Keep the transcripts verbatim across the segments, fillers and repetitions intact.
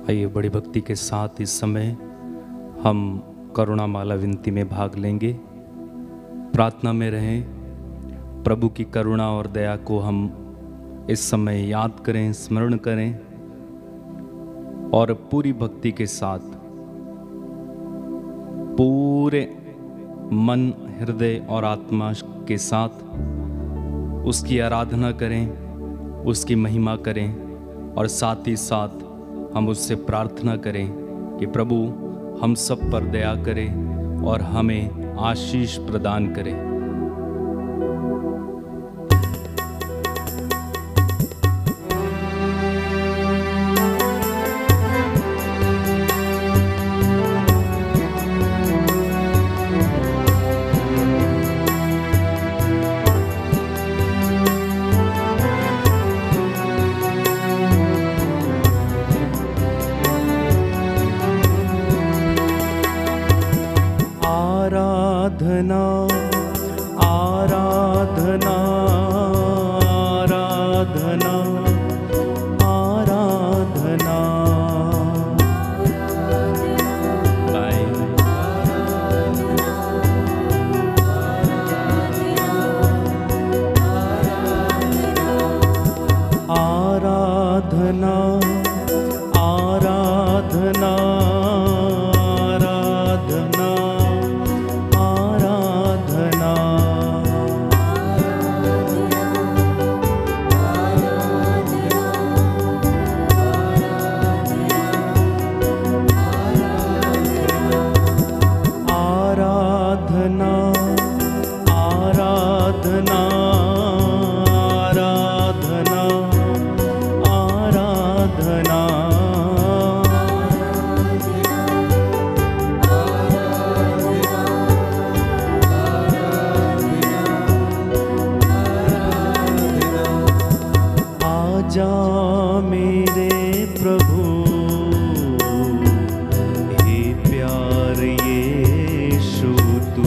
आइए बड़ी भक्ति के साथ इस समय हम करुणा माला विनती में भाग लेंगे। प्रार्थना में रहें, प्रभु की करुणा और दया को हम इस समय याद करें, स्मरण करें और पूरी भक्ति के साथ पूरे मन, हृदय और आत्मा के साथ उसकी आराधना करें, उसकी महिमा करें और साथ ही साथ हम उससे प्रार्थना करें कि प्रभु हम सब पर दया करें और हमें आशीष प्रदान करें। आराधना आराधना आराधना आराधना आराधना आराधना आजा मेरे प्रभु हे प्यार यीशु तू,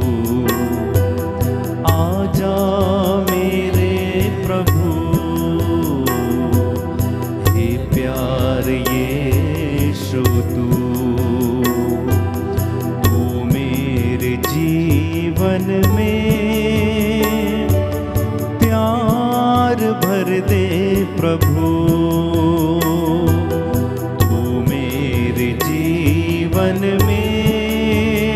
आजा मेरे प्रभु हे प्यार यीशु तू, तू मेरे जीवन में प्यार भर दे प्रभु, तू मेरे जीवन में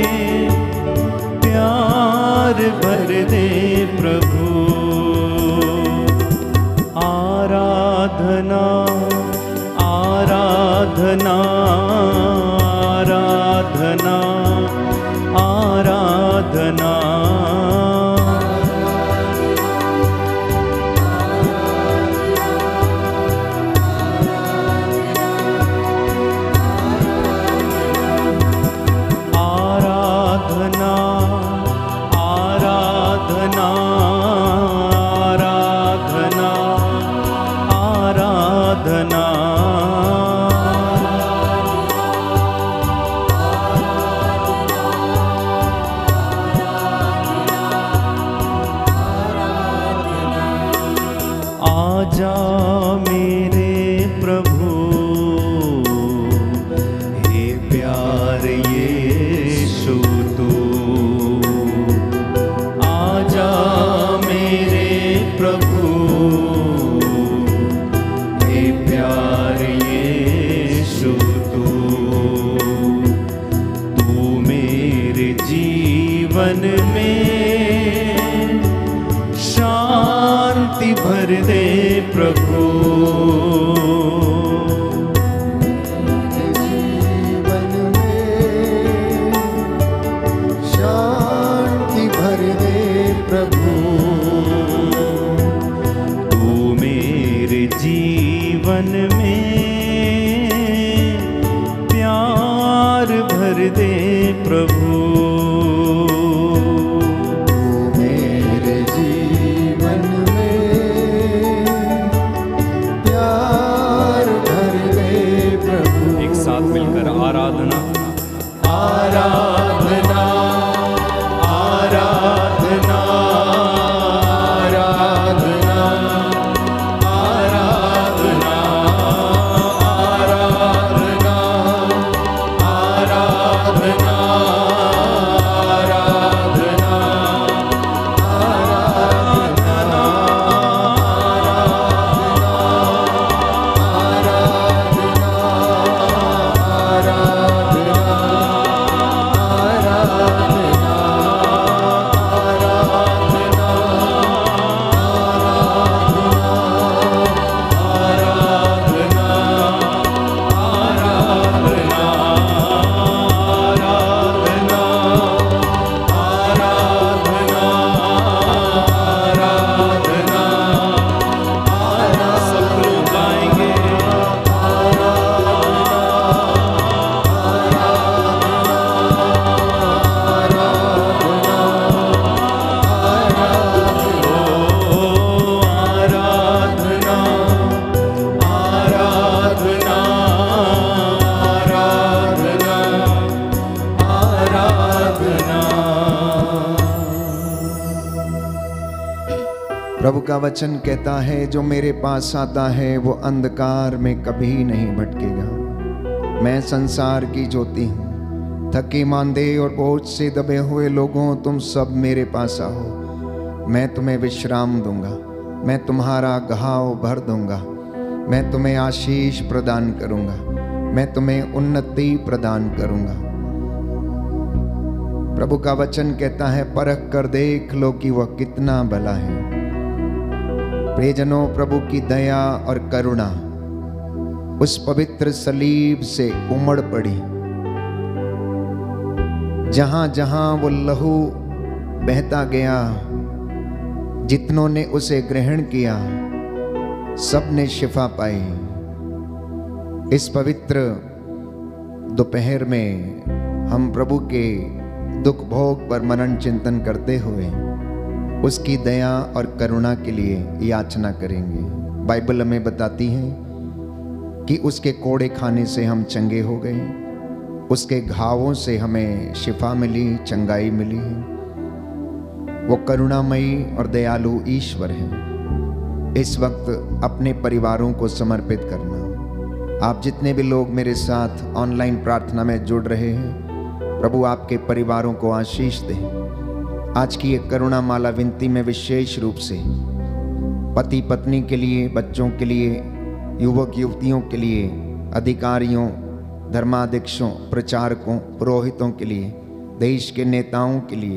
प्यार भर दे प्रभु। आराधना आराधना आराधना आराधना आजा मेरे प्रभु हे प्यार यीशु तू, आजा मेरे प्रभु हे प्यार यीशु तू, तू मेरे जीवन में शांति भर दे प्रभु, जीवन में शांति भर दे प्रभु, तू मेरे जीवन में प्यार भर दे प्रभु, मिलकर आराधना आराधना आराधना आराधना आराधना आराधना प्रभु का वचन कहता है, जो मेरे पास आता है वो अंधकार में कभी नहीं भटकेगा। मैं संसार की ज्योति हूँ। थके मांदे और बोझ से दबे हुए लोगों, तुम सब मेरे पास आओ, मैं तुम्हें विश्राम दूंगा। मैं तुम्हारा घाव भर दूंगा। मैं तुम्हें आशीष प्रदान करूंगा। मैं तुम्हें उन्नति प्रदान करूंगा। प्रभु का वचन कहता है, परख कर देख लो कि वह कितना भला है। प्रियजनों, प्रभु की दया और करुणा उस पवित्र सलीब से उमड़ पड़ी। जहां जहां वो लहू बहता गया, जितनों ने उसे ग्रहण किया, सब ने शिफा पाई। इस पवित्र दोपहर में हम प्रभु के दुख भोग पर मनन चिंतन करते हुए उसकी दया और करुणा के लिए याचना करेंगे। बाइबल हमें बताती है कि उसके कोड़े खाने से हम चंगे हो गए, उसके घावों से हमें शिफा मिली, चंगाई मिली है। वो करुणामयी और दयालु ईश्वर है। इस वक्त अपने परिवारों को समर्पित करना। आप जितने भी लोग मेरे साथ ऑनलाइन प्रार्थना में जुड़ रहे हैं, प्रभु आपके परिवारों को आशीष दे। आज की एक करुणा माला विनती में विशेष रूप से पति पत्नी के लिए, बच्चों के लिए, युवक युवतियों के लिए, अधिकारियों, धर्माध्यक्षों, प्रचारकों, पुरोहितों के लिए, देश के नेताओं के लिए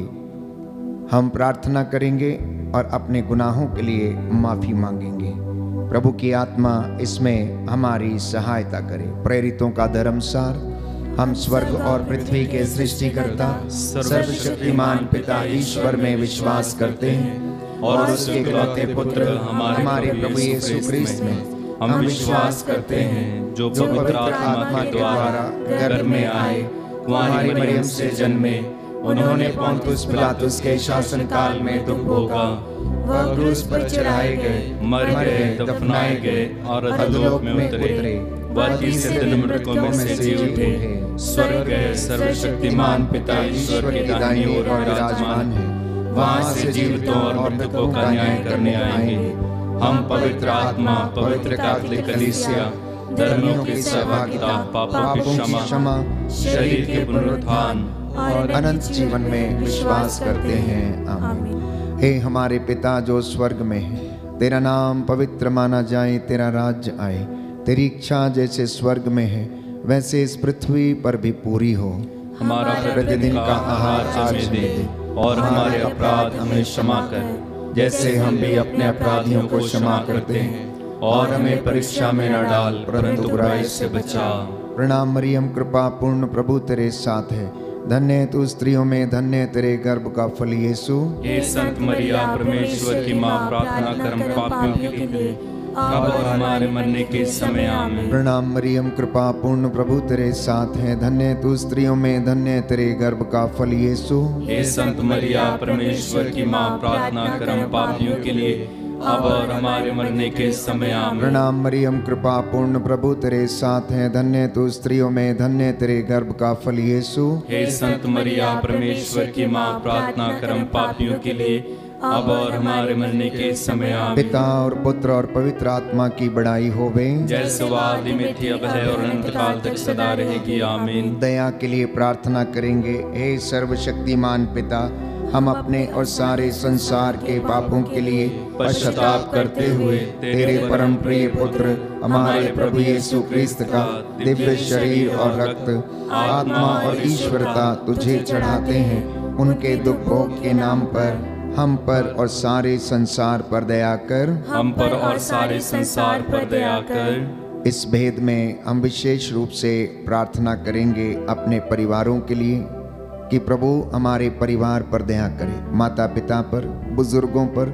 हम प्रार्थना करेंगे और अपने गुनाहों के लिए माफ़ी मांगेंगे। प्रभु की आत्मा इसमें हमारी सहायता करे। प्रेरितों का धर्मसार। हम स्वर्ग और पृथ्वी के सृष्टिकर्ता सर्वशक्तिमान पिता ईश्वर में विश्वास करते हैं और उसके इकलौते पुत्र हमारे प्रभु यीशु क्रिस्त में हम विश्वास करते हैं, जो पवित्र आत्मा के द्वारा गर्भ में आए, कुंवारी मरियम से जन्मे, उन्होंने पोंतुस पिलातुस के शासन काल में दुख भोगा, वह क्रूस पर चढ़ाए गए, मर गए, दफनाए गए और अधोलोक में उतरे, वह तीसरे दिन मृतकों में से जी उठे, स्वर्ग गए, सर्वशक्तिमान पिता ईश्वर के दाहिनी ओर विराजमान है, वहां से जीवितों और मृतकों का न्याय करने आएंगे। हम पवित्र आत्मा, पवित्र कैथोलिक कलीसिया, धर्मों की सहभागिता, पापों की क्षमा, शरीर के पुनरुत्थान और अनंत जीवन में विश्वास करते हैं। आमीन। हे हमारे पिता जो स्वर्ग में है, तेरा नाम पवित्र माना जाए, तेरा राज्य आए, तेरी इच्छा जैसे स्वर्ग में है वैसे इस पृथ्वी पर भी पूरी हो। हमारा प्रतिदिन का आहार आज दे दे और हमारे अपराध हमें क्षमा कर, जैसे हम भी अपने अपराधियों को क्षमा करते हैं, और हमें परीक्षा में न डाल, परंतु बुराई से बचा। प्रणाम मरियम, कृपा पूर्ण, प्रभु तेरे साथ है, धन्य तू स्त्रियों में, धन्य तेरे गर्भ का फल यीशु। हे संत मरिया, परमेश्वर की माँ, प्रार्थना कर हम पापियों के लिए अब और हमारे मरने के समय आमीन। प्रणाम मरियम, कृपा पूर्ण, प्रभु तेरे साथ है, धन्य तू स्त्रियों में, धन्य तेरे गर्भ का फल यीशु। हे संत मरिया, परमेश्वर की माँ, प्रार्थना कर हम पापियों के लिए अब और हमारे मरने के समय आमीन। प्रणाम मरियम, कृपा पूर्ण, प्रभु तेरे साथ है, धन्य तू स्त्रियों में, धन्य तेरे गर्भ का फल यीशु। हे संत मरिया, परमेश्वर की माँ, प्रार्थना कर हम पापियों के लिए अब और हमारे मरने के समय आमीन। पिता और पुत्र और पवित्र आत्मा की बड़ाई होवे, जैसे आदि में थी, अब है और अनंत काल तक सदा रहेगी। आमीन। दया के लिए प्रार्थना करेंगे। हे सर्वशक्तिमान पिता, हम अपने और सारे संसार के पापों के लिए पश्चाताप करते हुए तेरे परम प्रिय पुत्र हमारे प्रभु यीशु क्रिस्त का दिव्य शरीर और रक्त, आत्मा और ईश्वरता तुझे चढ़ाते हैं। उनके दुख भोग के नाम पर हम पर और सारे संसार पर दया कर। हम पर और सारे संसार पर दया कर। इस भेद में हम विशेष रूप से प्रार्थना करेंगे अपने परिवारों के लिए कि प्रभु हमारे परिवार पर दया करे, माता पिता पर, बुजुर्गों पर,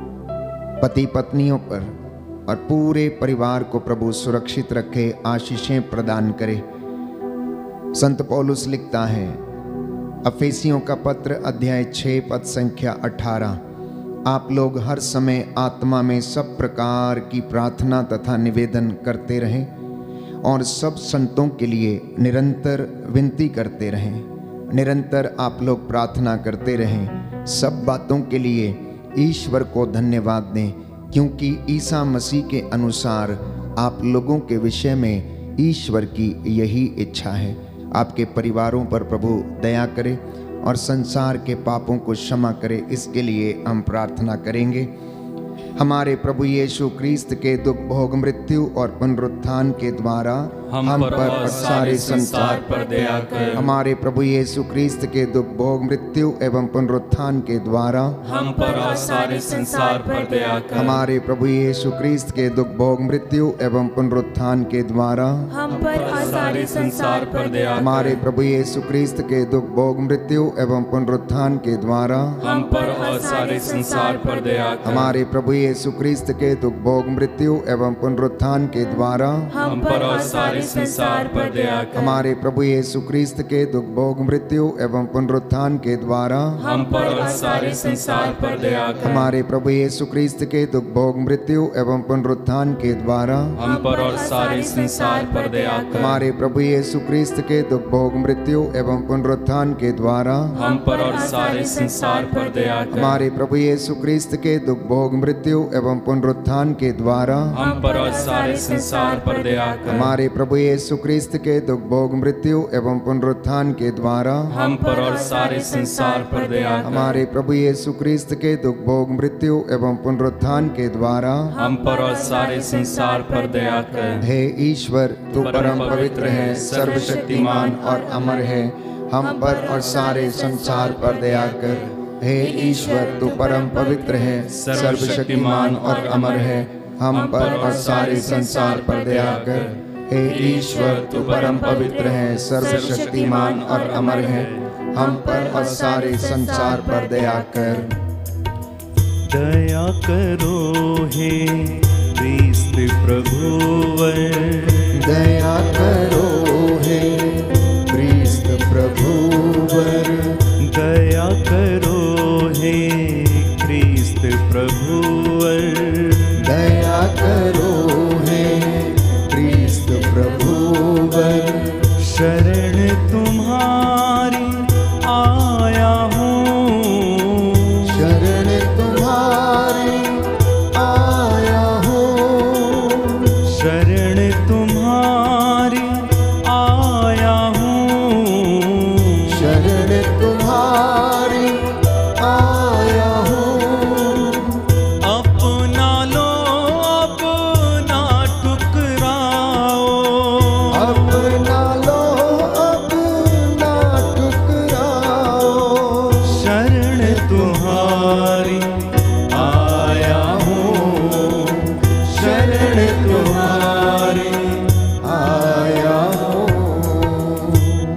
पति पत्नियों पर और पूरे परिवार को प्रभु सुरक्षित रखे, आशीषें प्रदान करे। संत पौलुस लिखता है, अफेसियों का पत्र अध्याय छः पद संख्या अठारह, आप लोग हर समय आत्मा में सब प्रकार की प्रार्थना तथा निवेदन करते रहें और सब संतों के लिए निरंतर विनती करते रहें। निरंतर आप लोग प्रार्थना करते रहें, सब बातों के लिए ईश्वर को धन्यवाद दें, क्योंकि ईसा मसीह के अनुसार आप लोगों के विषय में ईश्वर की यही इच्छा है। आपके परिवारों पर प्रभु दया करे और संसार के पापों को क्षमा करे, इसके लिए हम प्रार्थना करेंगे। हमारे प्रभु यीशु क्रिस्त के दुख भोग मृत्यु और पुनरुत्थान के द्वारा हम, हम पर और सारे संसार पर दया कर। हमारे प्रभु यीशु क्रिस्त के दुख भोग मृत्यु एवं पुनरुत्थान के द्वारा हम पर और सारे संसार पर दया कर। हमारे प्रभु यीशु क्रिस्त के दुख भोग मृत्यु एवं पुनरुत्थान के द्वारा हम पर और सारे संसार पर दया कर। हमारे प्रभु यीशु क्रिस्त के दुख भोग मृत्यु एवं पुनरुत्थान के द्वारा हम पर और सारे संसार पर दया कर। हमारे प्रभु यीशु क्रिस्त के दुख भोग मृत्यु एवं पुनरुत्थान के द्वारा हम पर और सारे संसार पर दया कर। हमारे प्रभु यीशु क्रिस्त के दुख भोग मृत्यु एवं पुनरुत्थान के द्वारा हम पर और सारे संसार पर दया कर। हमारे प्रभु यीशु क्रिस्त के दुख भोग मृत्यु एवं पुनरुत्थान के द्वारा हम पर और सारे संसार पर दया कर। हमारे प्रभु यीशु क्रिस्त के दुख भोग मृत्यु एवं पुनरुत्थान के द्वारा हम पर और सारे संसार पर दया कर। हमारे प्रभु यीशु क्रिस्त के दुख भोग मृत्यु एवं पुनरुत्थान के द्वारा हम पर और सारे संसार पर दया कर। हमारे प्रभु यीशु क्रिस्त के दुख भोग मृत्यु एवं पुनरुत्थान के द्वारा हम पर और सारे संसार पर दया कर। हमारे प्रभु यीशु क्रिस्त के दुख भोग मृत्यु एवं पुनरुत्थान के द्वारा हम पर और सारे संसार पर दया कर। हे ईश्वर, तू परम पवित्र है, सर्वशक्तिमान और अमर है, हम पर और सारे संसार पर दया कर। हे ईश्वर, तू परम पवित्र है, सर्वशक्तिमान और अमर है, हम पर और सारे संसार पर दया कर। हे ईश्वर, तू परम पवित्र है, सर्वशक्तिमान और अमर है, हम पर और सारे संसार पर दया कर। दया करो हे क्रिस्त प्रभुवर, दया करो हे क्रिस्त प्रभुवर, दया करो हे क्रिस्त प्रभुवर, दया करो हे क्रिस्त प्रभुवर। शरण तुम्हारी आया हूँ, शरण तुम्हारी आया हूँ, शरण तुम्हारी आया हूँ, शरण तुम्हारी आया हूँ। अपना लो अपना टुकराओ, अपना लो अपना टुकराओ, शरण तुम्हारी आया हूँ, शरण तुम्हारी आया हूँ।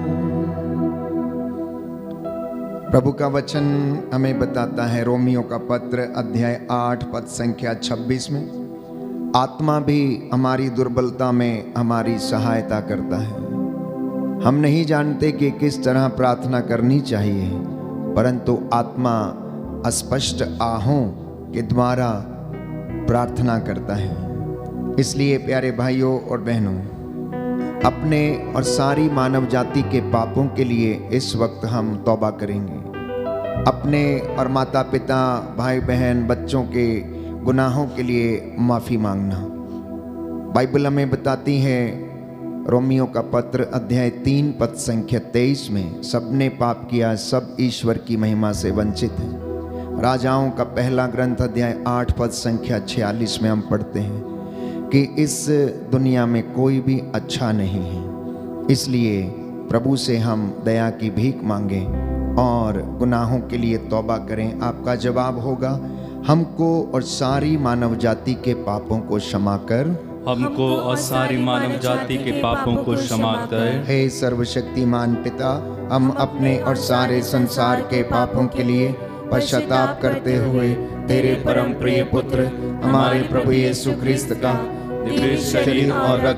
प्रभु का वचन हमें बताता है रोमियो का पत्र अध्याय आठ पद संख्या छब्बीस में, आत्मा भी हमारी दुर्बलता में हमारी सहायता करता है। हम नहीं जानते कि किस तरह प्रार्थना करनी चाहिए, परंतु आत्मा अस्पष्ट आहों के द्वारा प्रार्थना करता है। इसलिए प्यारे भाइयों और बहनों, अपने और सारी मानव जाति के पापों के लिए इस वक्त हम तौबा करेंगे। अपने और माता पिता, भाई बहन, बच्चों के गुनाहों के लिए माफ़ी मांगना। बाइबल हमें बताती है रोमियो का पत्र अध्याय तीन पद संख्या तेईस में, सबने पाप किया, सब ईश्वर की महिमा से वंचित हैं। राजाओं का पहला ग्रंथ अध्याय आठ पद संख्या छियालीस में हम पढ़ते हैं कि इस दुनिया में कोई भी अच्छा नहीं है। इसलिए प्रभु से हम दया की भीख मांगें और गुनाहों के लिए तौबा करें। आपका जवाब होगा, हमको और सारी मानव जाति के पापों को क्षमा कर, हमको और सारी मानव जाति के पापों को क्षमा कर। हे सर्वशक्तिमान पिता, हम अपने और सारे संसार के पापों के लिए पश्चाताप करते हुए तेरे परम प्रिय पुत्र हमारे प्रभु यीशु क्रिस्त का दिव्य शरीर और रक्त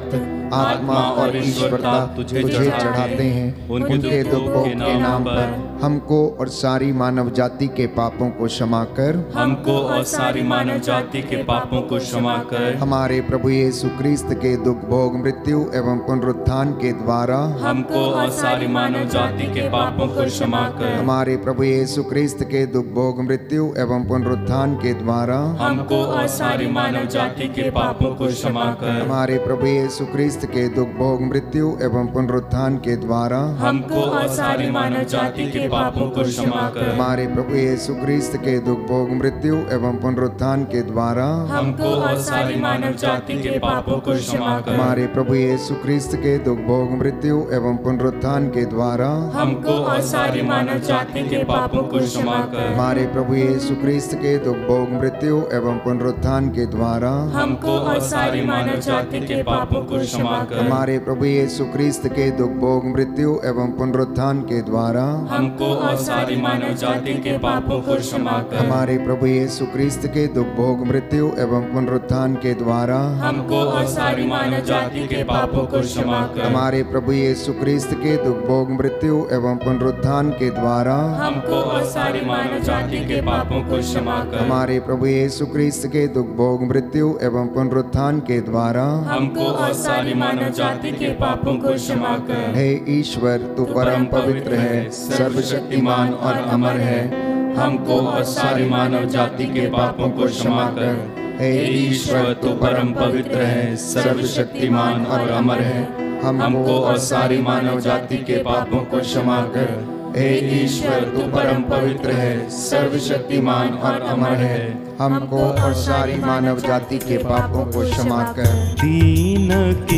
आत्मा और ईश्वरता तुझे चढ़ाते हैं। उनके दुखों के नाम पर हमको और सारी मानव जाति के पापों को क्षमा कर, हमको और सारी मानव जाति के पापों को क्षमा कर। हमारे प्रभु यीशु क्रिस्त के दुख भोग मृत्यु एवं पुनरुत्थान के द्वारा हमको और सारी मानव जाति के पापों को क्षमा कर। हमारे प्रभु यीशु क्रिस्त के दुख भोग मृत्यु एवं पुनरुत्थान के द्वारा हमको और सारी मानव जाति के पापों को क्षमा कर। हमारे प्रभु यीशु क्रिस्त के दुख भोग मृत्यु एवं पुनरुत्थान के द्वारा हमको और सारी मानव जाति के पापों को क्षमा कर। हमारे प्रभु यीशु क्रिस्त के दुख भोग मृत्यु एवं पुनरुत्थान के द्वारा हमको और सारी मानव जाति के पापों को क्षमा कर। हमारे प्रभु यीशु क्रिस्त के दुख भोग मृत्यु एवं पुनरुत्थान के द्वारा हमको और सारी मानव जाति के पापों को क्षमा कर। हमारे प्रभु यीशु क्रिस्त के दुख भोग मृत्यु एवं पुनरुत्थान के द्वारा हमको और सारी मानव जाति के पापों को क्षमा कर। हमारे प्रभु यीशु क्रिस्त के दुख भोग मृत्यु एवं पुनरुत्थान के द्वारा हमको और सारी मानव जाति के पापों को क्षमा कर। हमारे प्रभु यीशु क्रिस्त के दुख भोग मृत्यु एवं पुनरुत्थान के द्वारा हमको और सारी मानव जाति के पापों को क्षमा कर। हमारे प्रभु यीशु क्रिस्त के दुख भोग मृत्यु एवं पुनरुत्थान के द्वारा हमको और सारी मानव जाति के पापों को क्षमा कर। हमारे प्रभु यीशु क्रिस्त के दुख भोग मृत्यु एवं पुनरुत्थान के द्वारा हमको और सारी मानव जाति के पापों को क्षमा कर। हे ईश्वर, तू परम पवित्र है, सर्वशक्तिमान और अमर है। हमको और सारी मानव जाति के पापों को क्षमा कर। हे ईश्वर, तू परम पवित्र है, सर्वशक्तिमान और अमर है। हमको और सारी मानव जाति के पापों को क्षमा कर। हे ईश्वर, तू परम पवित्र है, सर्वशक्तिमान और अमर है। हमको और सारी मानव जाति के पापों को क्षमा कर। दीन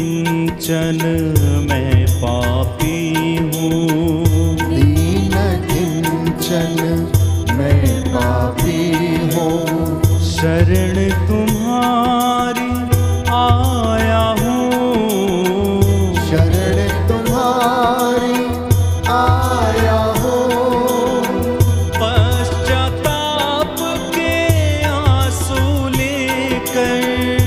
किंचन मैं पापी हूँ, दीन किंचन मैं पापी हूँ, शरण तुम्हारी आया हूँ, शरण तुम्हारी आया हूँ। पश्चाताप के आंसू लेकर,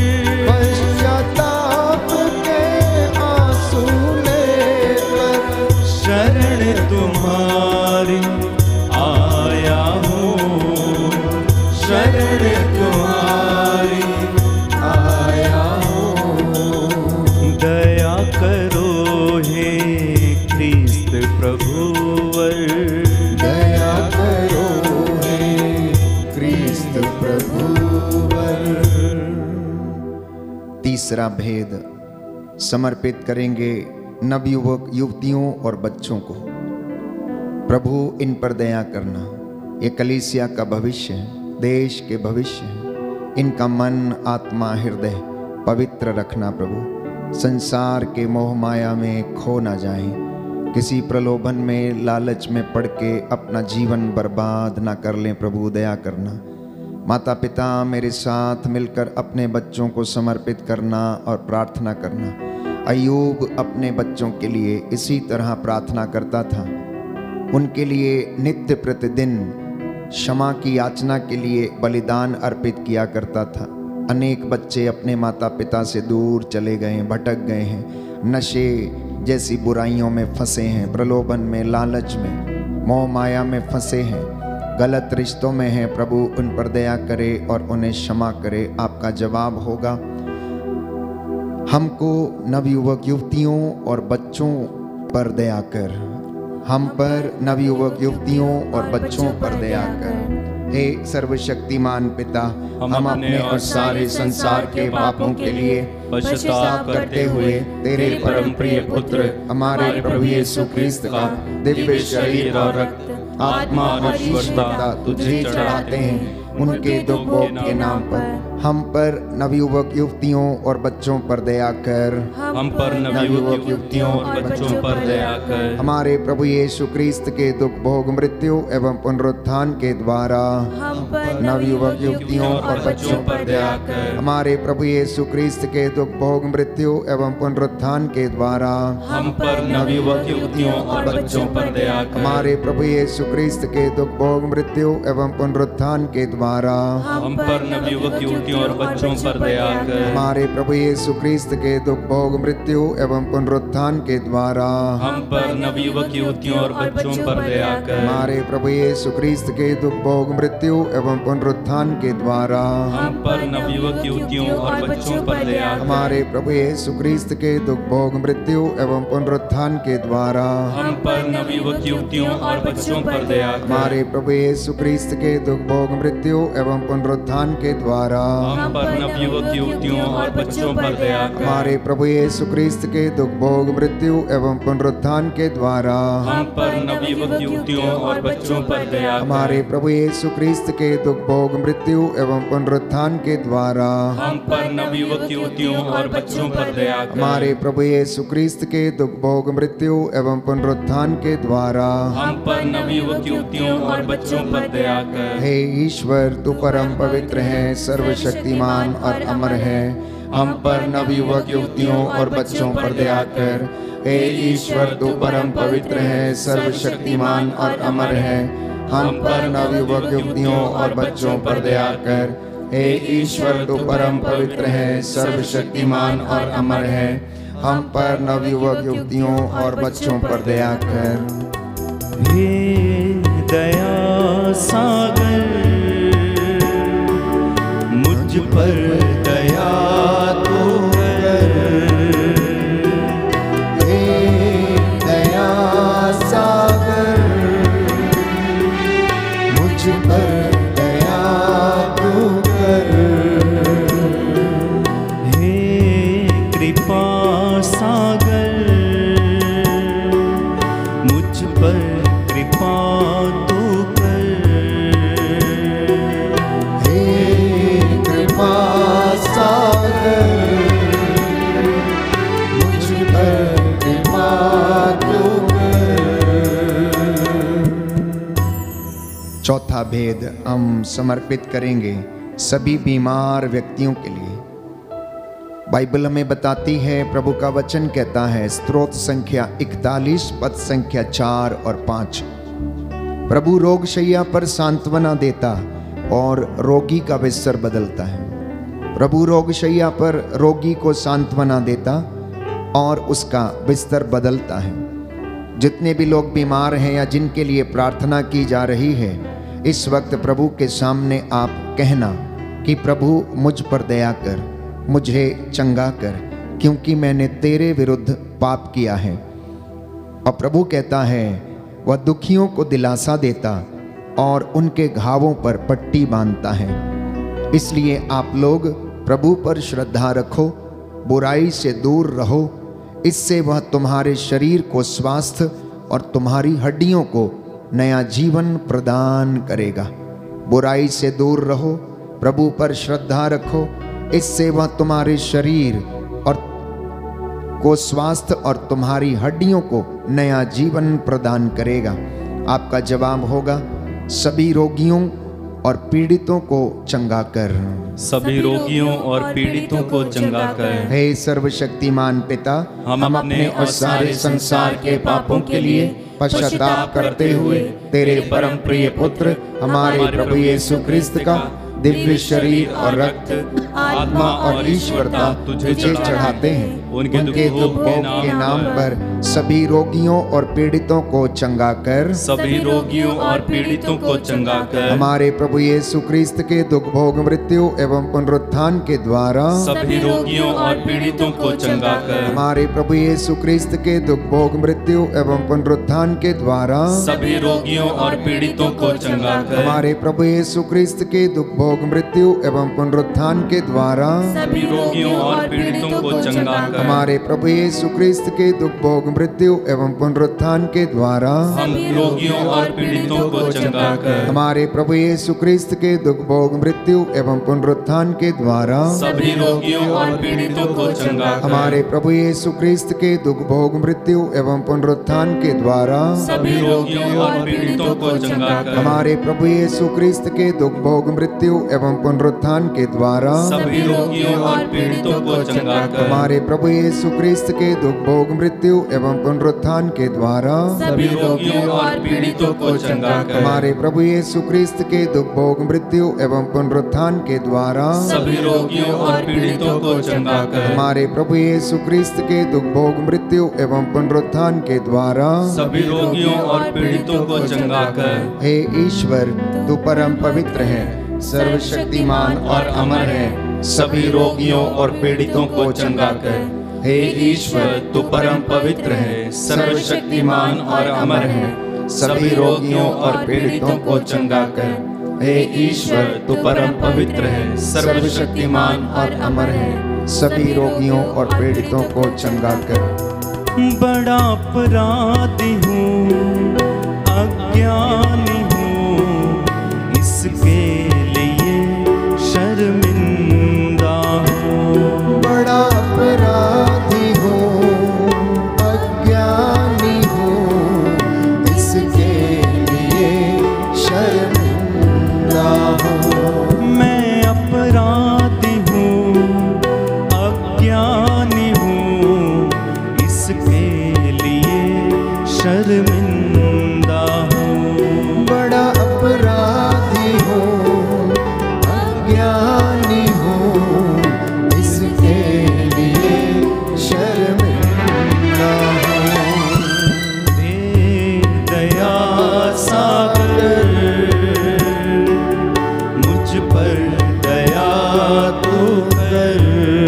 पश्चाताप के आंसू लेकर, शरण तुम्हारी आया हूँ, शरण तुम्हारी आया हूँ। दया करो हे क्रिस्त प्रभुवर, दया करो हे क्रिस्त प्रभुवर। तीसरा भेद समर्पित करेंगे नवयुवक युवतियों और बच्चों को। प्रभु इन पर दया करना। ये कलीसिया का भविष्य है, देश के भविष्य है। इनका मन, आत्मा, हृदय पवित्र रखना प्रभु। संसार के मोह माया में खो ना जाएं, किसी प्रलोभन में, लालच में पड़ के अपना जीवन बर्बाद ना कर लें। प्रभु दया करना। माता पिता मेरे साथ मिलकर अपने बच्चों को समर्पित करना और प्रार्थना करना। अय्यूब अपने बच्चों के लिए इसी तरह प्रार्थना करता था। उनके लिए नित्य प्रतिदिन क्षमा की याचना के लिए बलिदान अर्पित किया करता था। अनेक बच्चे अपने माता पिता से दूर चले गए, भटक गए हैं, नशे जैसी बुराइयों में फंसे हैं, प्रलोभन में, लालच में, मोह माया में फंसे हैं, गलत रिश्तों में हैं। प्रभु उन पर दया करे और उन्हें क्षमा करे। आपका जवाब होगा, हमको नवयुवक युवतियों और बच्चों पर दया कर, हम पर नवयुवक युवतियों और बच्चों पर दया कर। हे सर्वशक्तिमान पिता, हम अपने और सारे संसार के पापों के लिए पश्चाताप करते हुए तेरे परम प्रिय पुत्र हमारे प्रभु यीशु क्रिस्त का दिव्य शरीर और रक्त, आत्मा और ईश्वरता तुझे चढ़ाते हैं। उनके दुख भोग के नाम पर हम पर नवयुवक युवतियों और बच्चों पर दया कर, हम पर नवयुवक युवतियों और बच्चों पर दया कर। हमारे प्रभु यीशु क्रिस्त के दुख भोग मृत्यु एवं पुनरुत्थान के द्वारा हम पर नवयुवक युवतियों और बच्चों पर दया कर। हमारे प्रभु यीशु क्रिस्त के दुख भोग मृत्यु एवं पुनरुत्थान के द्वारा हम पर नवयुवक युवतियों और बच्चों पर दया कर। हमारे प्रभु यीशु क्रिस्त के दुख भोग मृत्यु एवं पुनरुत्थान के द्वारा द्वारा हम पर नवयुवक युवतियों और बच्चों पर दया कर। हमारे प्रभु यीशु क्रिस्त के दुख भोग मृत्यु एवं पुनरुत्थान के द्वारा हम पर नवयुवक युवतियों और बच्चों पर दया कर। हमारे प्रभु यीशु क्रिस्त के दुख भोग मृत्यु एवं पुनरुत्थान के द्वारा हम पर नवयुवक युवतियों और बच्चों पर दया कर। हमारे प्रभु यीशु क्रिस्त के दुख भोग मृत्यु एवं पुनरुत्थान के द्वारा हम पर नवयुवक युवतियों और बच्चों पर दया कर। हमारे प्रभु यीशु क्रिस्त के दुख भोग मृत्यु एवं पुनरुत्थान के द्वारा हम पर नवयुवक युवतियों और बच्चों पर दया कर। हमारे प्रभु यीशु क्रिस्त के दुख भोग मृत्यु एवं पुनरुत्थान के द्वारा हम पर नवयुवक युवतियों और बच्चों पर दया कर। हमारे प्रभु यीशु क्रिस्त के दुख भोग मृत्यु एवं पुनरुत्थान के द्वारा हम पर नवयुवक युवतियों और बच्चों पर दया कर। हमारे प्रभु यीशु क्रिस्त के दुख भोग मृत्यु एवं पुनरुत्थान के द्वारा हम पर नवयुवक युवतियों और बच्चों पर दया कर। हे ईश्वर, तू परम पवित्र है, सर्वशक्तिमान और अमर है। हम पर नवयुवक युवतियों और बच्चों पर दया कर। हे ईश्वर, तू परम पवित्र है, सर्वशक्तिमान और अमर है। हम पर नवयुवक युवतियों और बच्चों पर दया कर। हे ईश्वर, तू परम पवित्र है, सर्वशक्तिमान और अमर है। हम पर नवयुवक युवतियों और बच्चों पर दया कर। हे दया सागर, मुझ पर दया तो कर। हे दया सागर, मुझ पर दया तू कर। हे कृपा सागर, मुझ पर कृपा तू कर। हे कृपा सागर, मुझ पर कृपा तू कर। चौथा भेद हम समर्पित करेंगे सभी बीमार व्यक्तियों के लिए। बाइबल हमें बताती है, प्रभु का वचन कहता है, स्तोत्र संख्या इकतालीस पद संख्या चार और पांच, प्रभु रोगशैया पर सांत्वना देता और रोगी का बिस्तर बदलता है। प्रभु रोगशैया पर रोगी को सांत्वना देता और उसका बिस्तर बदलता है। जितने भी लोग बीमार हैं या जिनके लिए प्रार्थना की जा रही है, इस वक्त प्रभु के सामने आप कहना कि प्रभु मुझ पर दया कर, मुझे चंगा कर, क्योंकि मैंने तेरे विरुद्ध पाप किया है। और प्रभु कहता है, वह दुखियों को दिलासा देता और उनके घावों पर पट्टी बांधता है। इसलिए आप लोग प्रभु पर श्रद्धा रखो, बुराई से दूर रहो, इससे वह तुम्हारे शरीर को स्वास्थ्य और तुम्हारी हड्डियों को नया जीवन प्रदान करेगा। बुराई से दूर रहो, प्रभु पर श्रद्धा रखो, इससे वह तुम्हारे शरीर और को स्वास्थ्य और तुम्हारी हड्डियों को नया जीवन प्रदान करेगा। आपका जवाब होगा, सभी रोगियों और पीड़ितों को चंगा कर। सभी रोगियों और पीड़ितों को चंगा कर। हे सर्वशक्तिमान पिता, हम अपने और सारे संसार के पापों के लिए पश्चाताप करते हुए तेरे परम प्रिय पुत्र हमारे प्रभु यीशु क्रिस्त का दिव्य शरीर और रक्त, आत्मा और ईश्वरता तुझे चढ़ाते हैं। उनके उनके दुख भोग के नाम पर सभी रोगियों और पीड़ितों को चंगा कर। सभी रोगियों और पीड़ितों को चंगा कर। हमारे प्रभु यीशु क्रिस्त के दुख भोग मृत्यु एवं पुनरुत्थान के द्वारा सभी रोगियों और पीड़ितों को चंगा कर। हमारे प्रभु यीशु क्रिस्त के दुख भोग मृत्यु एवं पुनरुत्थान के द्वारा सभी रोगियों और पीड़ितों को चंगा कर। हमारे प्रभु यीशु क्रिस्त के दुख भोग मृत्यु एवं पुनरुत्थान के द्वारा सभी रोगियों और पीड़ितों को चंगा कर। हमारे प्रभु यीशु क्रिस्त के दुख भोग मृत्यु एवं पुनरुत्थान के द्वारा हम रोगियों और पीड़ितों को चंगा कर। हमारे प्रभु यीशु क्रिस्त के दुख भोग मृत्यु एवं पुनरुत्थान के द्वारा सभी रोगियों और पीड़ितों को चंगा कर। हमारे प्रभु यीशु क्रिस्त के दुख भोग मृत्यु एवं पुनरुत्थान के द्वारा सभी रोगियों और पीड़ितों को चंगा कर। हमारे प्रभु यीशु क्रिस्त के दुख भोग मृत्यु एवं पुनरुत्थान के द्वारा सभी रोगियों और पीड़ितों को चंगा कर। हमारे प्रभु यीशु क्रिस्त के दुख भोग मृत्यु एवं पुनरुत्थान के द्वारा सभी रोगियों और पीड़ितों को चंगा कर। हमारे प्रभु यीशु क्रिस्त के दुख भोग मृत्यु एवं पुनरुत्थान के द्वारा सभी रोगियों और पीड़ितों को चंगा कर। हमारे प्रभु यीशु क्रिस्त के दुख भोग मृत्यु एवं पुनरुत्थान के द्वारा सभी रोगियों और पीड़ितों को चंगा कर। हे ईश्वर, तू परम पवित्र है, सर्वशक्तिमान और अमर है, सभी रोगियों और पीड़ितों को चंगा कर। हे ईश्वर, तू परम पवित्र है, सर्वशक्तिमान और अमर है, सभी रोगियों और पीड़ितों को चंगा कर। हे ईश्वर, तू परम पवित्र है, सर्वशक्तिमान और अमर है, सभी रोगियों और पीड़ितों को चंगा कर। बड़ा अपराधी हूँ, अज्ञानी हूँ, इसके लिए शर्मिंदा हूँ। बड़ा अपराधी हूँ, अज्ञानी हूँ, इसके लिए शर्मिंदा हूँ। मैं अपराधी हूँ, अज्ञानी हूँ, इसके लिए शर्मिंदा हूँ। बड़ा अपराधी हूँ, अज्ञानी हूँ, इसके लिए शर्मिंदा हूँ। हे दया सागर, मुझ पर दया तू कर।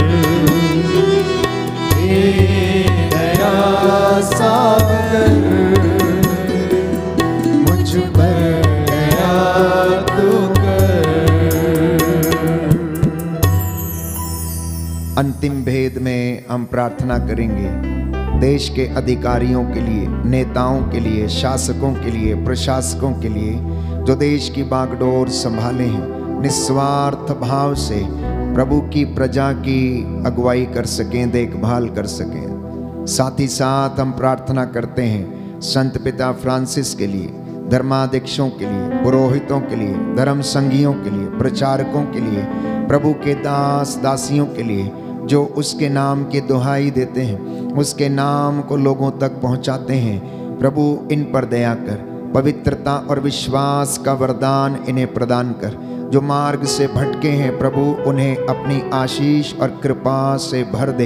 हे दया सागर, मुझ पर दया तू कर। अंतिम भेद में हम प्रार्थना करेंगे देश के अधिकारियों के लिए, नेताओं के लिए, शासकों के लिए, प्रशासकों के लिए, जो देश की बागडोर संभाले हैं, निस्वार्थ भाव से प्रभु की प्रजा की अगुवाई कर सकें, देखभाल कर सकें। साथ ही साथ हम प्रार्थना करते हैं संत पिता फ्रांसिस के लिए, धर्माध्यक्षों के लिए, पुरोहितों के लिए, धर्म संघियों के लिए, प्रचारकों के लिए, प्रभु के दास दासियों के लिए, जो उसके नाम की दुहाई देते हैं, उसके नाम को लोगों तक पहुंचाते हैं। प्रभु इन पर दया कर, पवित्रता और विश्वास का वरदान इन्हें प्रदान कर। जो मार्ग से भटके हैं प्रभु, उन्हें अपनी आशीष और कृपा से भर दे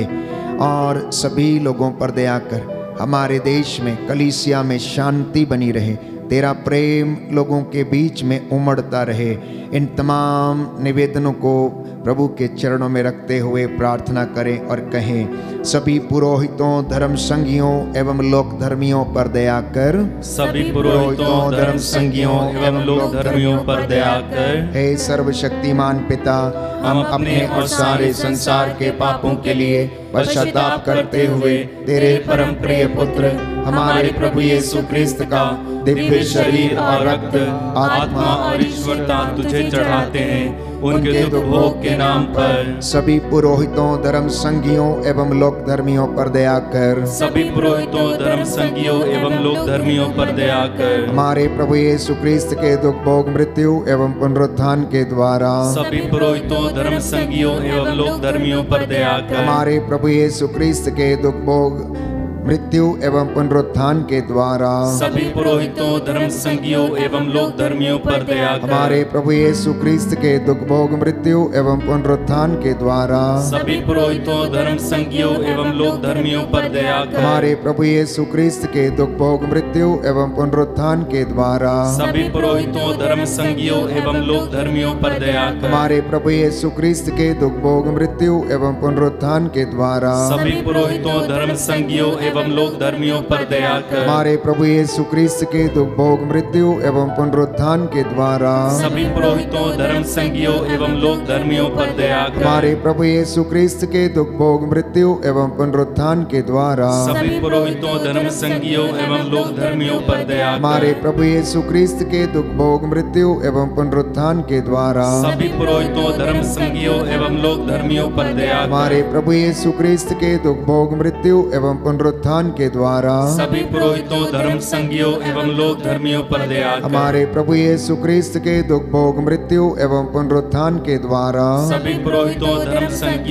और सभी लोगों पर दया कर। हमारे देश में, कलीसिया में शांति बनी रहे, तेरा प्रेम लोगों के बीच में उमड़ता रहे। इन तमाम निवेदनों को प्रभु के चरणों में रखते हुए प्रार्थना करें और कहें, सभी पुरोहितों, धर्म संघियों एवं लोक धर्मियों पर दया कर। सभी पुरोहितों, धर्म संघियों एवं लोक धर्मियों पर दया कर। हे सर्वशक्तिमान पिता, हम अपने और सारे संसार के पापों के लिए पश्चाताप करते हुए तेरे परम प्रिय पुत्र हमारे प्रभु यीशु क्रिस्त का दिव्य शरीर और रक्त, आत्मा और ईश्वरता तुझे चढ़ाते हैं। उनके दुख भोग के नाम पर सभी पुरोहितों, धर्म संघियों एवं लोक धर्मियों पर दया कर। सभी पुरोहितों, धर्म संघियों एवं लोक धर्मियों पर दया कर। हमारे प्रभु यीशु क्रिस्त के दुख भोग मृत्यु एवं पुनरुत्थान के द्वारा सभी पुरोहितों, धर्म संघियों एवं लोक धर्मियों पर दया कर। हमारे प्रभु यीशु क्रिस्त के दुख भोग मृत्यु एवं पुनरुत्थान के द्वारा सभी पुरोहितों, धर्म संघियों एवं लोक धर्मियों पर दया कर। हमारे प्रभु यीशु क्रिस्त के दुख भोग मृत्यु एवं पुनरुत्थान के द्वारा सभी पुरोहितों, धर्म संघियों एवं लोक धर्मियों पर दया कर। हमारे प्रभु यीशु क्रिस्त के दुख भोग मृत्यु एवं पुनरुत्थान के द्वारा सभी पुरोहितों, धर्म संघियों एवं लोक धर्मियों पर दया कर। हमारे प्रभु यीशु क्रिस्त के दुख भोग मृत्यु एवं पुनरुत्थान के द्वारा सभी पुरोहितों, धर्म संघियों एवं लोक धर्मियों पर दया कर। हमारे प्रभु यीशु क्रिस्त के दुख भोग मृत्यु एवं पुनरुत्थान के द्वारा सभी पुरोहितों, धर्म संघियों एवं लोक धर्मियों पर दया कर। हमारे प्रभु यीशु क्रिस्त के दुख भोग मृत्यु एवं पुनरुत्थान के द्वारा सभी पुरोहितों, धर्म संघियों एवं लोक धर्मियों पर दया कर। हमारे प्रभु यीशु क्रिस्त के दुख भोग मृत्यु एवं पुनरुत्थान के द्वारा सभी पुरोहितों, धर्म संघियों एवं लोक धर्मियों पर दया कर। हमारे प्रभु यीशु क्रिस्त के दुख भोग मृत्यु एवं पुनरुत्थान के द्वारा सभी पुरोहितों, धर्म संघियों एवं लोक धर्मियों पर दया कर। हमारे प्रभु यीशु क्रिस्त के दुख भोग मृत्यु एवं पुनरुत्थान के द्वारा सभी पुरोहितों, धर्म संघियों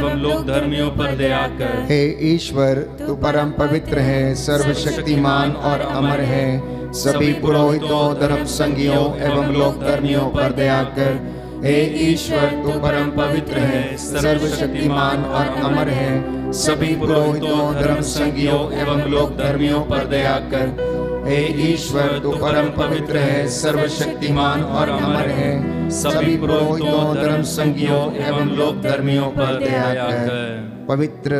एवं लोक धर्मियों पर दया कर। हे ईश्वर, तू परम पवित्र है, सर्वशक्तिमान और अमर है। सभी पुरोहितों, धर्म संगियों एवं लोक धर्मियों पर दया कर। हे ईश्वर, तू परम पवित्र है, सर्वशक्तिमान और अमर है। सभी पुरोहितों, धर्म संगियों एवं लोक धर्मियों पर दया कर। हे ईश्वर, तू परम पवित्र है, सर्वशक्तिमान और अमर है। सभी पुरोहितों, धर्म संगियों एवं लोक धर्मियों पर दया कर। पवित्र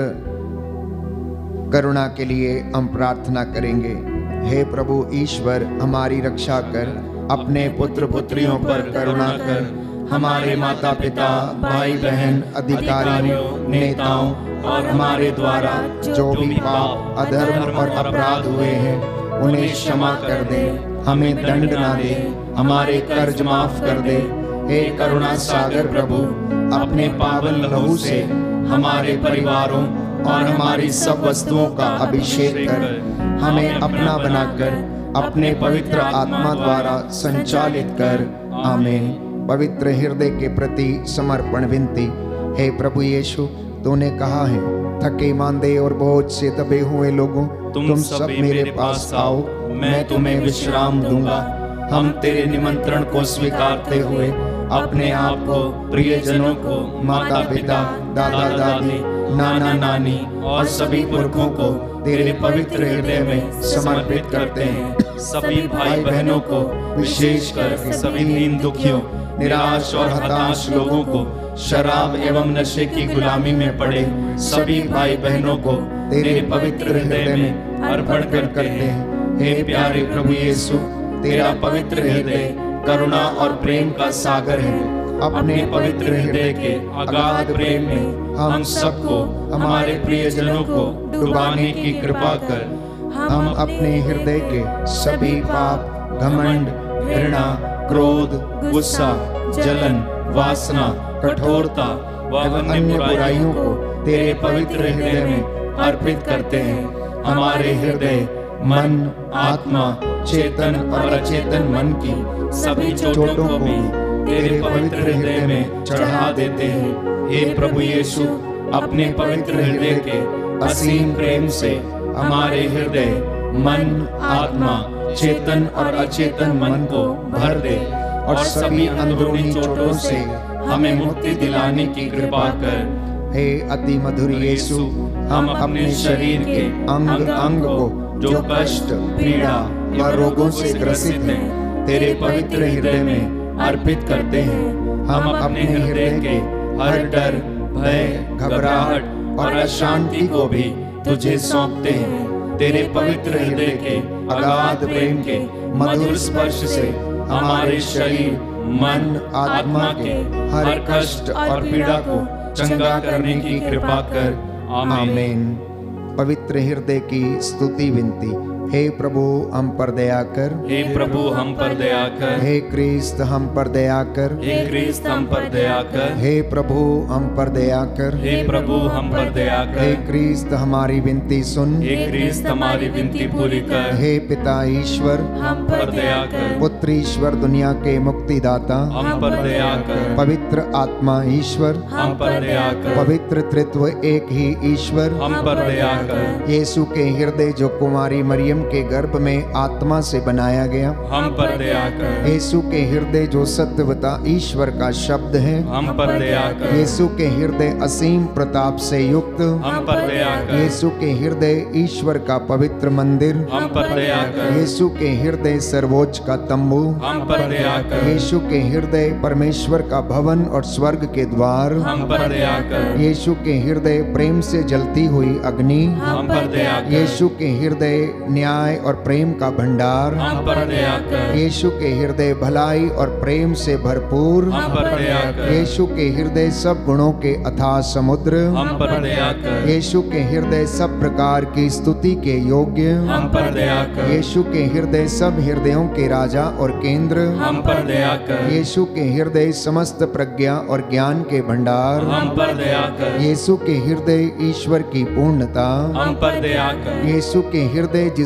करुणा के लिए हम प्रार्थना करेंगे। हे प्रभु ईश्वर, हमारी रक्षा कर, अपने पुत्र पुत्रियों पर करुणा कर। हमारे माता पिता, भाई बहन, अधिकारियों, नेताओं और हमारे द्वारा जो भी पाप, अधर्म और अपराध हुए हैं, उन्हें क्षमा कर दे, हमें दंड ना दे, हमारे कर्ज माफ कर दे। हे करुणा सागर प्रभु, अपने पावन लहू से हमारे परिवारों और हमारी सब वस्तुओं का अभिषेक कर, हमें अपना बनाकर अपने पवित्र आत्मा द्वारा संचालित कर। आमीन। पवित्र हृदय के प्रति समर्पण विनती। हे प्रभु यीशु, तूने कहा है, थके मांदे और बोझ से दबे हुए लोगों, तुम सब मेरे पास आओ, मैं तुम्हें विश्राम दूंगा। हम तेरे निमंत्रण को स्वीकारते हुए अपने आप को, प्रियजनों को, माता पिता, दादा दादी, नाना नानी और सभी पुरखों को तेरे पवित्र हृदय में समर्पित करते हैं। सभी भाई बहनों को, विशेषकर सभी दीन दुखियों, निराश और हताश लोगों को, शराब एवं नशे की गुलामी में पड़े सभी भाई बहनों को तेरे पवित्र हृदय में अर्पण करते हैं। हे प्यारे प्रभु यीशु, तेरा पवित्र हृदय करुणा और प्रेम का सागर है। अपने पवित्र हृदय के अगाध प्रेम में हम सबको, हमारे प्रियजनों को डुबाने की कृपा कर। हम अपने हृदय के सभी पाप, घमंड, घृणा, क्रोध, गुस्सा, जलन, वासना, कठोरता एवं अन्य बुराइयों को तेरे पवित्र हृदय में अर्पित करते हैं। हमारे हृदय, मन, आत्मा, चेतन और अचेतन मन की सभी चोटों को भी तेरे पवित्र हृदय में चढ़ा देते हैं। हे प्रभु यीशु, अपने पवित्र हृदय के असीम प्रेम से हमारे हृदय, मन, आत्मा, चेतन और अचेतन मन को भर दे और सभी अंदरूनी चोटों से हमें मुक्ति दिलाने की कृपा कर। हे अति मधुर यीशु, हम अपने शरीर के अंग अंग को जो कष्ट, पीड़ा व रोगों से ग्रसित हैं, तेरे पवित्र हृदय में अर्पित करते हैं। हम अपने हृदय के हर डर, भय, घबराहट और अशांति को भी तुझे सौंपते हैं। तेरे पवित्र हृदय के अगाध प्रेम के मधुर स्पर्श से हमारे शरीर, मन, आत्मा के हर कष्ट और पीड़ा को चंगा करने की कृपा कर। आमीन। पवित्र हृदय की स्तुति विनती। हे प्रभु, हम पर दया कर। हे प्रभु, हम पर दया कर। हे क्रिस्त, हम पर दया कर। हे क्रिस्त, हम पर दया कर। हे प्रभु, हम पर दया कर। हे प्रभु, हम पर दया कर। हे क्रिस्त, हमारी विनती सुन। हे क्रिस्त, हमारी विनती पूरी कर। हे पिता ईश्वर, हम पर दया कर। पुत्र ईश्वर, दुनिया के मुक्तिदाता, हम पर दया कर। पवित्र आत्मा ईश्वर, हम पर दया कर। पवित्र त्रित्व एक ही ईश्वर, हम पर दया कर। यीशु के हृदय जो कुमारी मरियम के गर्भ में आत्मा से बनाया गया, हम पर दया कर। यीशु के हृदय जो सत्यवता ईश्वर का शब्द है, हम पर दया कर। यीशु के हृदय असीम प्रताप से युक्त, हम पर दया कर। यीशु के हृदय ईश्वर का पवित्र मंदिर, हम पर दया कर। यीशु के हृदय सर्वोच्च का तंबू, हम पर दया कर। यीशु के हृदय परमेश्वर का भवन और स्वर्ग के द्वार, हम पर दया कर। यीशु के हृदय प्रेम से जलती हुई अग्नि, हम पर दया कर। यीशु के हृदय न्याय और प्रेम का भंडार, हम पर दया कर। यीशु के हृदय भलाई और प्रेम से भरपूर, हम पर दया कर। यीशु के हृदय सब गुणों के अथाह समुद्र, हम पर दया कर। यीशु के हृदय सब प्रकार की स्तुति के योग्य, हम पर दया कर। यीशु के हृदय सब हृदयों के राजा और केंद्र, हम पर दया कर। यीशु के हृदय समस्त प्रज्ञा और ज्ञान के भंडार, हम पर दया कर। यीशु के हृदय ईश्वर की पूर्णता, हम पर दया कर। यीशु के हृदय जिस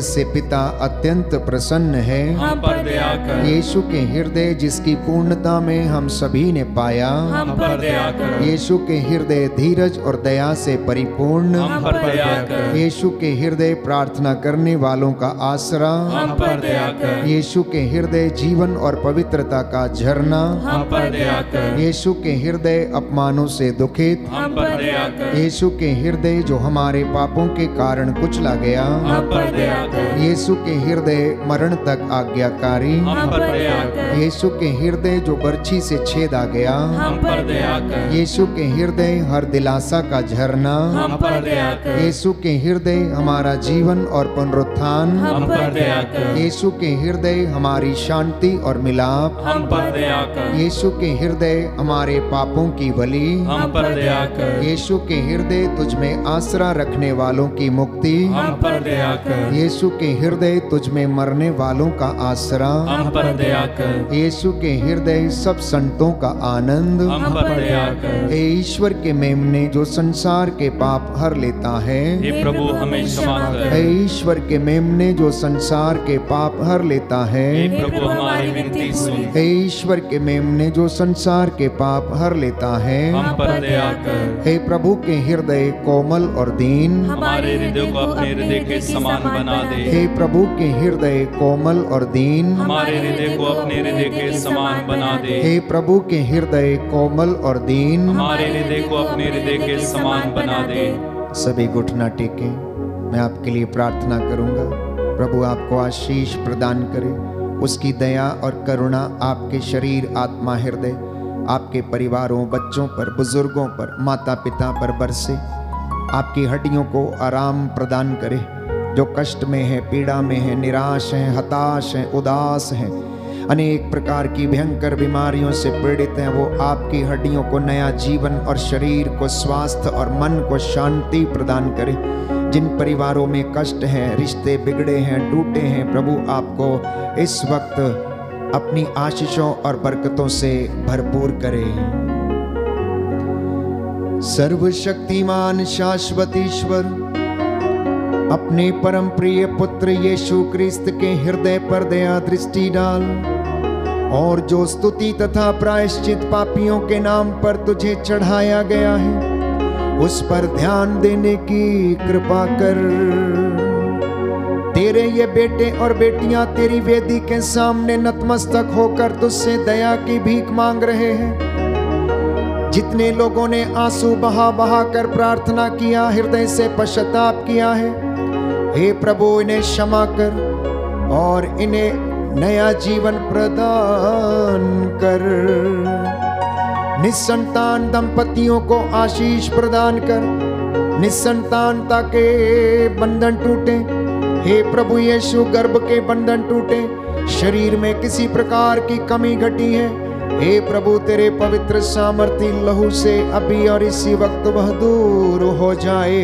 जिससे पिता अत्यंत प्रसन्न है, हम पर दया कर। यीशु के हृदय जिसकी पूर्णता में हम सभी ने पाया, हम पर दया कर। यीशु के हृदय धीरज और दया से परिपूर्ण, हम पर दया कर। यीशु के हृदय प्रार्थना करने वालों का आसरा, हम पर दया कर। यीशु के हृदय जीवन और पवित्रता का झरना, हम पर दया कर। यीशु के हृदय अपमानों से दुखित, हम पर दया कर। यीशु के हृदय जो हमारे पापों के कारण कुचला गया, हम पर दया कर। यीशु के हृदय मरण तक आज्ञाकारी, हम पर दया कर। यीशु के हृदय जो बर्छी से छेदा गया, हम पर दया कर। यीशु के हृदय हर दिलासा का झरना, हम पर दया कर। यीशु के हृदय हमारा जीवन और पुनरुत्थान, हम पर दया कर। यीशु के हृदय हमारी शांति और मिलाप, हम पर दया कर। यीशु के हृदय हमारे पापों की बलि, हम पर दया कर। यीशु के हृदय तुझ में आसरा रखने वालों की मुक्ति, हम पर दया कर। यीशु के हृदय तुझ में मरने वालों का आसरा, हम पर दया कर। यीशु के हृदय सब संतों का आनंद, हम पर दया कर। हे ईश्वर के मेमने जो संसार के पाप हर लेता है, हे प्रभु हमें क्षमा कर। हे ईश्वर के मेमने जो संसार के पाप हर लेता है, हे प्रभु हमारी विनती सुन। हे ईश्वर के मेमने जो संसार के पाप हर लेता है, हम पर दया कर। हे प्रभु के हृदय कोमल और दीन, हमारे हृदय को अपने हृदय के समान बना दे। हे प्रभु के हृदय कोमल और दीन, हमारे हृदय को अपने हृदय के समान बना दे। हे प्रभु के हृदय कोमल और दीन, हमारे हृदय को अपने हृदय के समान बना दे। सभी घुटना टेके, मैं आपके लिए प्रार्थना करूंगा। प्रभु आपको आशीष प्रदान करे, उसकी दया और करुणा आपके शरीर, आत्मा, हृदय, आपके परिवारों, बच्चों पर, बुजुर्गों पर, माता पिता पर बरसे, आपकी हड्डियों को आराम प्रदान करे। जो कष्ट में है, पीड़ा में है, निराश है, हताश है, उदास है, अनेक प्रकार की भयंकर बीमारियों से पीड़ित हैं, वो आपकी हड्डियों को नया जीवन और शरीर को स्वास्थ्य और मन को शांति प्रदान करे। जिन परिवारों में कष्ट है, रिश्ते बिगड़े हैं, टूटे हैं, प्रभु आपको इस वक्त अपनी आशीषों और बरकतों से भरपूर करे। सर्वशक्तिमान शाश्वत ईश्वर, अपने परम प्रिय पुत्र यीशु क्रिस्त के हृदय पर दया दृष्टि डाल, और जो स्तुति तथा प्रायश्चित पापियों के नाम पर तुझे चढ़ाया गया है, उस पर ध्यान देने की कृपा कर। तेरे ये बेटे और बेटियां तेरी वेदी के सामने नतमस्तक होकर तुझसे दया की भीख मांग रहे हैं। जितने लोगों ने आंसू बहा बहा कर प्रार्थना किया, हृदय से पश्चाताप किया है, हे प्रभु इन्हें क्षमा कर और इन्हें नया जीवन प्रदान कर। निसंतान दंपतियों को आशीष प्रदान कर, निसंतानता के बंधन टूटे, हे प्रभु यीशु गर्भ के बंधन टूटे, शरीर में किसी प्रकार की कमी घटी है, हे प्रभु तेरे पवित्र सामर्थी लहू से अभी और इसी वक्त वह दूर हो जाए।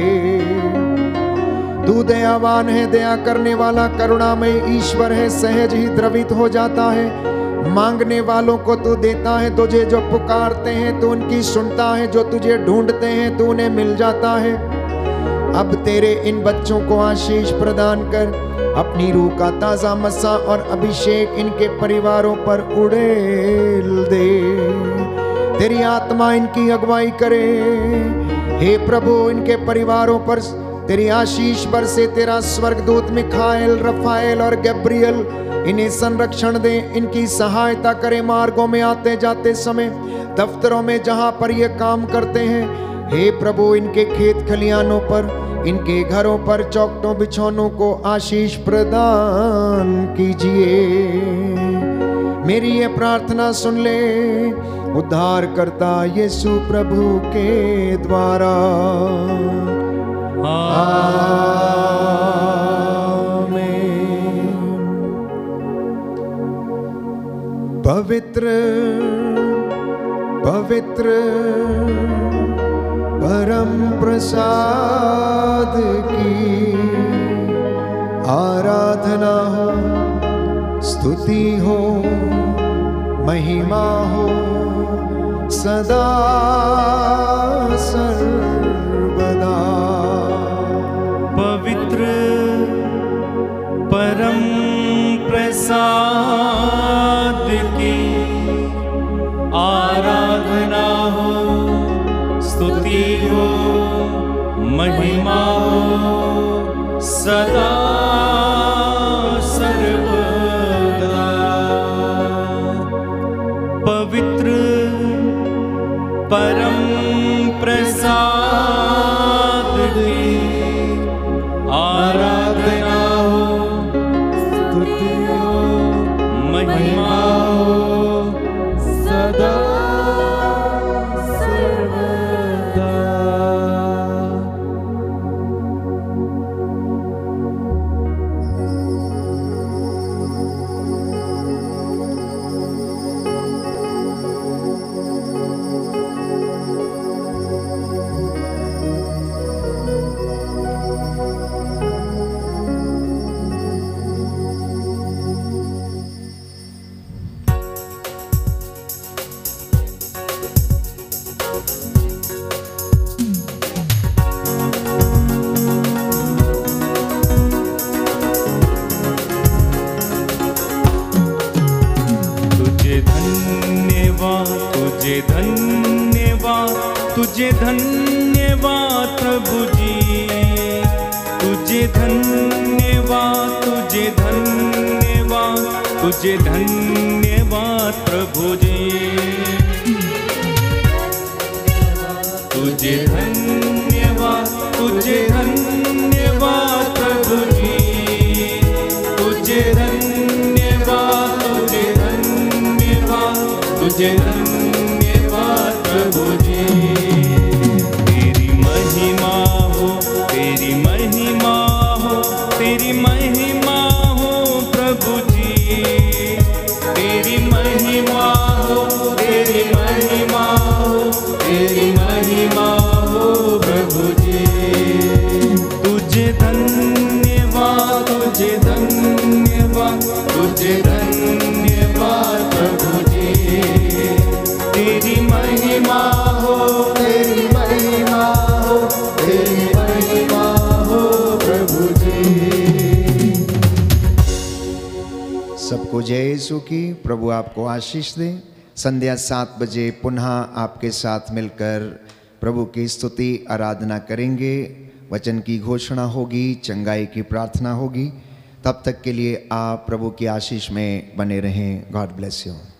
तू दयावान है, दया करने वाला, करुणामय ईश्वर है, सहज ही द्रवित हो जाता है। मांगने वालों को तू देता है, तुझे जो पुकारते हैं तू उनकी सुनता है, जो तुझे ढूंढते हैं तू उन्हें मिल जाता है। अब तेरे इन बच्चों को आशीष प्रदान कर, अपनी रूह का ताजा मसा और अभिषेक इनके परिवारों पर उड़ेल दे। तेरी आत्मा इनकी अगुवाई करे, हे प्रभु इनके परिवारों पर तेरी आशीष बरसे। तेरा स्वर्गदूत मिखाएल, रफाएल और गब्रियल इन्हें संरक्षण दे, इनकी सहायता करे मार्गों में आते जाते समय, दफ्तरों में जहां पर ये काम करते हैं। हे प्रभु इनके खेत खलियानों पर, इनके घरों पर, चौखटों बिछौनों को आशीष प्रदान कीजिए। मेरी ये प्रार्थना सुन ले उद्धार करता यीशु प्रभु के द्वारा। पवित्र पवित्र परम प्रसाद की आराधना हो, स्तुति हो, महिमा हो सदा सर्वदा। पवित्र तुझे धन्यवाद प्रभु जी, तुझे धन्यवाद, तुझे धन्यवाद, तुझे धन्यवाद प्रभु जी, तुझे धन्यवाद, तुझे धन्यवाद प्रभु जी, तुझे धन्यवाद, तुझे धन्यवाद, तुझे धन्यवाद प्रभु जी। तेरी महिमा हो, तेरी महिमा हो, तेरी महिमा हो प्रभु जी, तेरी महिमा हो, तेरी महिमा हो, तेरी महिमा हो प्रभु जी। तुझे धन्यवाद, तुझे धन्यवाद, तुझे धन्यवाद प्रभु जी, तेरी महिमा हो, तेरी महिमा हो, तेरी महिमा हो प्रभु जी। सबको जय यीशु की। प्रभु आपको आशीष दे। संध्या सात बजे पुनः आपके साथ मिलकर प्रभु की स्तुति आराधना करेंगे। वचन की घोषणा होगी, चंगाई की प्रार्थना होगी। तब तक के लिए आप प्रभु की आशीष में बने रहें। God bless you.